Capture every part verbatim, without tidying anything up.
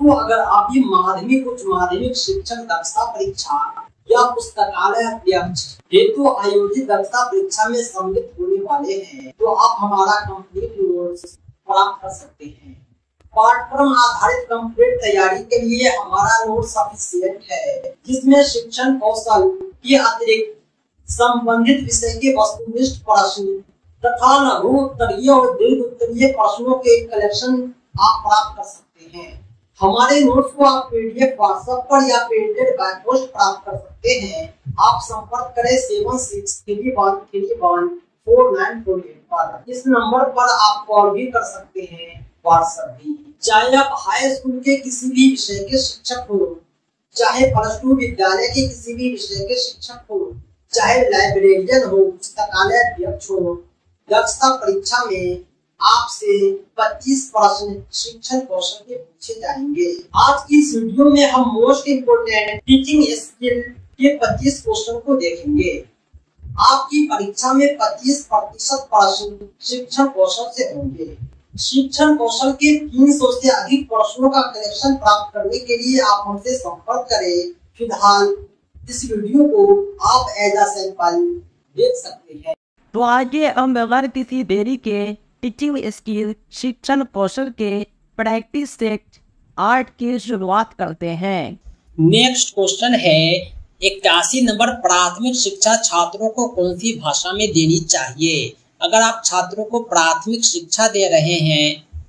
दोस्तों, अगर आप भी माध्यमिक उच्च माध्यमिक शिक्षक दक्षता परीक्षा या पुस्तकालय अध्यक्ष हेतु आयोजित दक्षता परीक्षा में सम्मिलित होने वाले हैं तो आप हमारा कंप्लीट नोट्स प्राप्त कर सकते हैं। पाठ्यक्रम आधारित कंप्लीट तैयारी के लिए हमारा नोट सफिशिएंट है, जिसमें शिक्षण कौशल के अतिरिक्त संबंधित विषय के वस्तुनिष्ठ प्रश्न तथा लघु उत्तरीय और दीर्घ उत्तरीय प्रश्नों के कलेक्शन आप प्राप्त कर सकते हैं। हमारे नोट्स को आप पीडीएफ व्हाट्सएप पर या प्रिंटेड बाय पोस्ट प्राप्त कर सकते हैं। आप संपर्क करें seven six three one three one four nine four eight पर। इस नंबर पर आप कॉल भी कर सकते हैं, व्हाट्सएप भी। चाहे आप हाई स्कूल के किसी भी विषय के शिक्षक हो, चाहे प्लस टू विद्यालय के किसी भी विषय के शिक्षक हो, चाहे लाइब्रेरियन हो, पुस्तकालय अध्यक्ष हो, दक्षता परीक्षा में आपसे पच्चीस प्रश्न शिक्षण कौशल के पूछे जाएंगे। आज की इस वीडियो में हम मोस्ट इम्पोर्टेंट टीचिंग स्किल के पच्चीस क्वेश्चन को देखेंगे। आपकी परीक्षा में पच्चीस प्रतिशत प्रश्न शिक्षण कौशल से होंगे। शिक्षण कौशल के तीन सौ से अधिक प्रश्नों का कलेक्शन प्राप्त करने के लिए आप हमसे संपर्क करें। फिलहाल इस वीडियो को आप एज अ सैंपल देख सकते हैं। तो आगे हम बगैर किसी देरी के टीचिंग स्किल शिक्षण कौशल के प्रैक्टिस सेट आर्ट की शुरुआत करते हैं। नेक्स्ट क्वेश्चन है इक्यासी नंबर, प्राथमिक शिक्षा छात्रों को कौन सी भाषा में देनी चाहिए? अगर आप छात्रों को प्राथमिक शिक्षा दे रहे हैं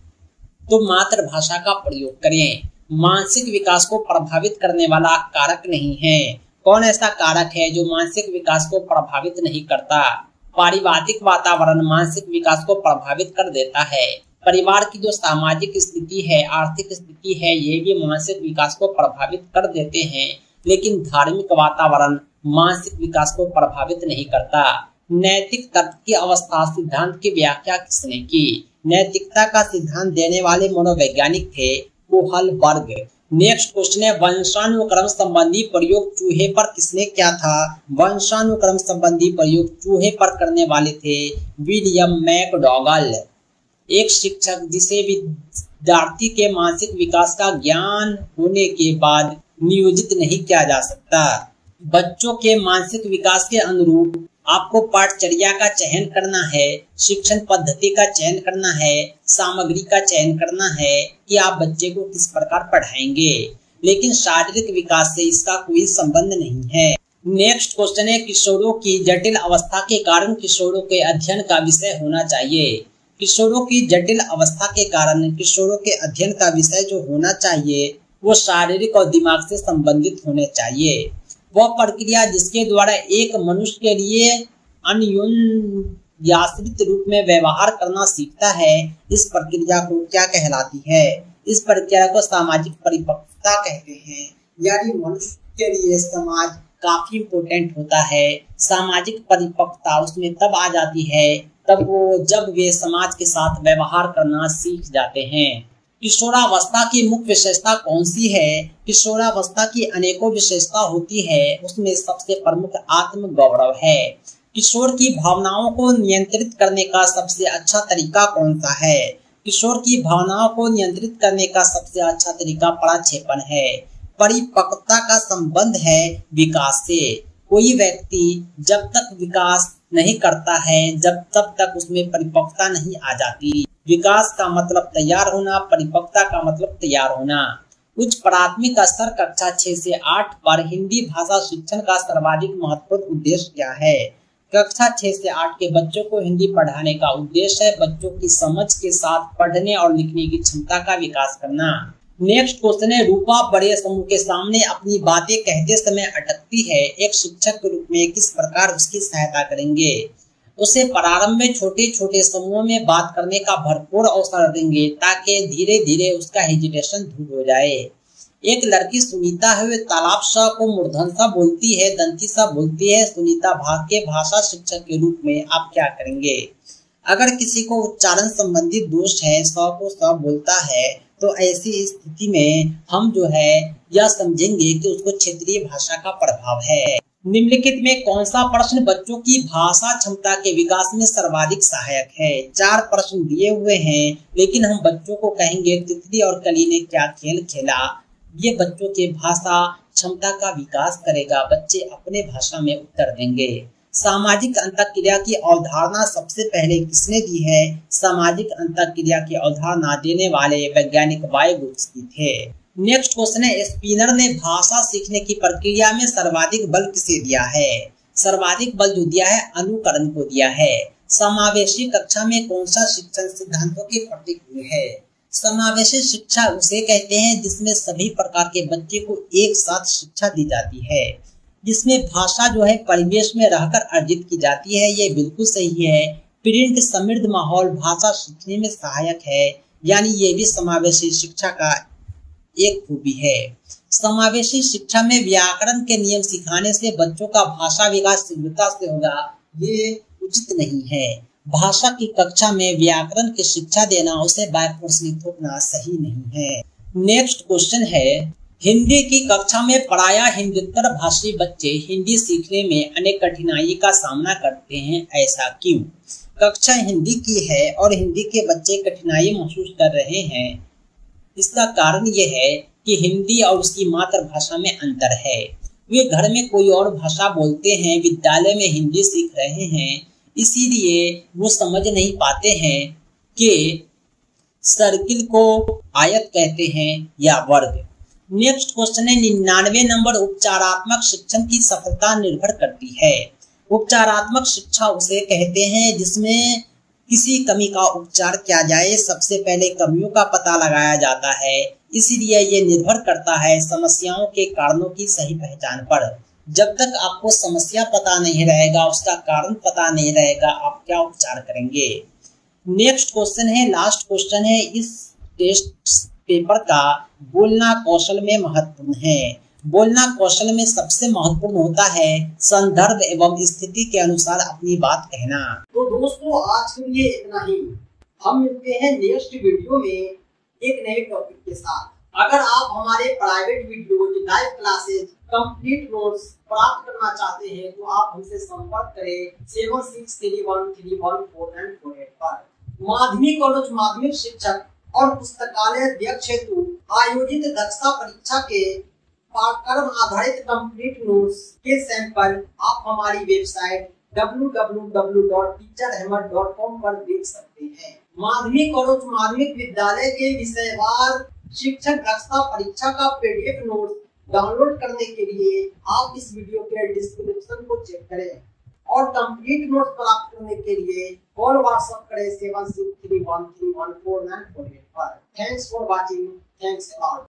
तो मातृभाषा का प्रयोग करें। मानसिक विकास को प्रभावित करने वाला कारक नहीं है। कौन ऐसा कारक है जो मानसिक विकास को प्रभावित नहीं करता? पारिवारिक वातावरण मानसिक विकास को प्रभावित कर देता है। परिवार की जो सामाजिक स्थिति है, आर्थिक स्थिति है, ये भी मानसिक विकास को प्रभावित कर देते हैं, लेकिन धार्मिक वातावरण मानसिक विकास को प्रभावित नहीं करता। नैतिक तर्क की अवस्था सिद्धांत की व्याख्या किसने की? नैतिकता का सिद्धांत देने वाले मनोवैज्ञानिक थे कोहलबर्ग। नेक्स्ट क्वेश्चन है वंशानुक्रम संबंधी प्रयोग चूहे पर किसने किया था? वंशानुक्रम संबंधी प्रयोग चूहे पर करने वाले थे विलियम मैकडॉगल। एक शिक्षक जिसे विद्यार्थी के मानसिक विकास का ज्ञान होने के बाद नियोजित नहीं किया जा सकता। बच्चों के मानसिक विकास के अनुरूप आपको पाठचर्या का चयन करना है, शिक्षण पद्धति का चयन करना है, सामग्री का चयन करना है कि आप बच्चे को किस प्रकार पढ़ाएंगे, लेकिन शारीरिक विकास से इसका कोई संबंध नहीं है। नेक्स्ट क्वेश्चन है किशोरों की जटिल अवस्था के कारण किशोरों के अध्ययन का विषय होना चाहिए। किशोरों की जटिल अवस्था के कारण किशोरों के अध्ययन का विषय जो होना चाहिए वो शारीरिक और दिमाग से संबंधित होने चाहिए। वह प्रक्रिया जिसके द्वारा एक मनुष्य के लिए अन्योन्याश्रित रूप में व्यवहार करना सीखता है, इस प्रक्रिया को क्या कहलाती है? इस प्रक्रिया को सामाजिक परिपक्वता कहते हैं। यानी मनुष्य के लिए समाज काफी इम्पोर्टेंट होता है। सामाजिक परिपक्वता उसमें तब आ जाती है तब वो जब वे समाज के साथ व्यवहार करना सीख जाते हैं। किशोरावस्था की मुख्य विशेषता कौन सी है? किशोरावस्था की अनेकों विशेषता होती है, उसमें सबसे प्रमुख आत्म गौरव है। किशोर की भावनाओं को नियंत्रित करने का सबसे अच्छा तरीका कौन सा है? किशोर की भावनाओं को नियंत्रित करने का सबसे अच्छा तरीका प्रक्षेपण है। परिपक्वता का संबंध है विकास से। कोई व्यक्ति जब तक विकास नहीं करता है जब तब तक उसमें परिपक्वता नहीं आ जाती। विकास का मतलब तैयार होना, परिपक्वता का मतलब तैयार होना। उच्च प्राथमिक स्तर कक्षा छह से आठ पर हिंदी भाषा शिक्षण का सर्वाधिक महत्वपूर्ण उद्देश्य क्या है? कक्षा छह से आठ के बच्चों को हिंदी पढ़ाने का उद्देश्य है बच्चों की समझ के साथ पढ़ने और लिखने की क्षमता का विकास करना। नेक्स्ट क्वेश्चन है रूपा बड़े समूह के सामने अपनी बातें कहते समय अटकती है, एक शिक्षक के रूप में किस प्रकार उसकी सहायता करेंगे? उसे प्रारंभ में छोटे छोटे समूहों में बात करने का भरपूर अवसर देंगे ताकि धीरे धीरे उसका हेजिटेशन दूर हो जाए। एक लड़की सुनीता है, वे तालाब सा को मूर्धन सा बोलती है, दंती सा बोलती है। सुनीता भाग के भाषा शिक्षक के रूप में आप क्या करेंगे? अगर किसी को उच्चारण संबंधी दोष है, स को स बोलता है, तो ऐसी स्थिति में हम जो है यह समझेंगे कि उसको क्षेत्रीय भाषा का प्रभाव है। निम्नलिखित में कौन सा प्रश्न बच्चों की भाषा क्षमता के विकास में सर्वाधिक सहायक है? चार प्रश्न दिए हुए हैं, लेकिन हम बच्चों को कहेंगे तितली और कली ने क्या खेल खेला। ये बच्चों के भाषा क्षमता का विकास करेगा। बच्चे अपने भाषा में उत्तर देंगे। सामाजिक अंतःक्रिया की अवधारणा सबसे पहले किसने दी है? सामाजिक अंतःक्रिया की अवधारणा देने वाले वैज्ञानिक वाइगोत्स्की थे। नेक्स्ट क्वेश्चन है, स्पिनर ने भाषा सीखने की प्रक्रिया में सर्वाधिक बल किसे दिया है? सर्वाधिक बल जो दिया है अनुकरण को दिया है। समावेशी कक्षा में कौन सा शिक्षण सिद्धांतों के प्रतीक हुए है? समावेशी शिक्षा उसे कहते हैं जिसमें सभी प्रकार के बच्चे को एक साथ शिक्षा दी जाती है, जिसमें भाषा जो है परिवेश में रहकर अर्जित की जाती है। ये बिल्कुल सही है। प्रिंट समृद्ध माहौल भाषा सीखने में सहायक है, यानी ये भी समावेशी शिक्षा का एक खूबी है। समावेशी शिक्षा में व्याकरण के नियम सिखाने से बच्चों का भाषा विकास शीघ्रता से होगा, ये उचित नहीं है। भाषा की कक्षा में व्याकरण की शिक्षा देना, उसे बायकोर्सली थोपना सही नहीं है। नेक्स्ट क्वेश्चन है, हिंदी की कक्षा में पढ़ाया हिंदुत्तर भाषी बच्चे हिंदी सीखने में अनेक कठिनाई का सामना करते हैं, ऐसा क्यों? कक्षा हिंदी की है और हिंदी के बच्चे कठिनाई महसूस कर रहे हैं। इसका कारण यह है कि हिंदी और उसकी मातृभाषा में अंतर है। वे घर में कोई और भाषा बोलते हैं, विद्यालय में हिंदी सीख रहे हैं, इसीलिए वो समझ नहीं पाते हैं कि सर्किल को आयत कहते हैं या वर्ग। नेक्स्ट क्वेश्चन है, निन्यानवे नंबर उपचारात्मक शिक्षण की सफलता निर्भर करती है। उपचारात्मक शिक्षा उसे कहते हैं जिसमें किसी कमी का उपचार किया जाए। सबसे पहले कमियों का पता लगाया जाता है, इसीलिए ये निर्भर करता है समस्याओं के कारणों की सही पहचान पर। जब तक आपको समस्या पता नहीं रहेगा, उसका कारण पता नहीं रहेगा, आप क्या उपचार करेंगे? नेक्स्ट क्वेश्चन है, लास्ट क्वेश्चन है, इस टेस्ट पेपर का बोलना कौशल में महत्वपूर्ण है। बोलना कौशल में सबसे महत्वपूर्ण होता है संदर्भ एवं स्थिति के अनुसार अपनी बात कहना। तो दोस्तों आज के लिए इतना ही। हम मिलते हैं नेक्स्ट वीडियो में एक नए टॉपिक के साथ। अगर आप हमारे private video live classes complete notes प्राप्त करना चाहते हैं तो आप हमसे संपर्क करें seven six three one three one four nine four eight पर। माध्यमिक और उच्च माध्यमिक शिक्षक और पुस्तकालय अध्यक्ष हेतु आयोजित दक्षता परीक्षा के पाठ्यक्रम आधारित कंप्लीट नोट्स के सैंपल आप हमारी website W W W dot teacher Ahmad dot com पर देख सकते हैं। माध्यमिक और उच्च माध्यमिक विद्यालय के विषयवार शिक्षक दक्षता परीक्षा का पीडीएफ नोट डाउनलोड करने के लिए आप इस वीडियो के डिस्क्रिप्शन को चेक करें और कंप्लीट नोट्स प्राप्त करने के लिए कॉल व्हाट्सएप करें seven six three one three one four nine four eight पर। Thanks for watching. Thanks a lot.